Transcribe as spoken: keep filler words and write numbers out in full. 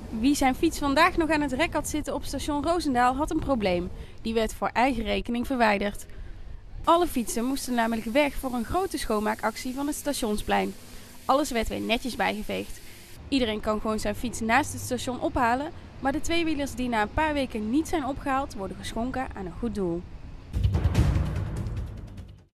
Wie zijn fiets vandaag nog aan het rek had zitten op station Roosendaal had een probleem. Die werd voor eigen rekening verwijderd. Alle fietsen moesten namelijk weg voor een grote schoonmaakactie van het stationsplein. Alles werd weer netjes bijgeveegd. Iedereen kan gewoon zijn fiets naast het station ophalen, maar de tweewielers die na een paar weken niet zijn opgehaald worden geschonken aan een goed doel.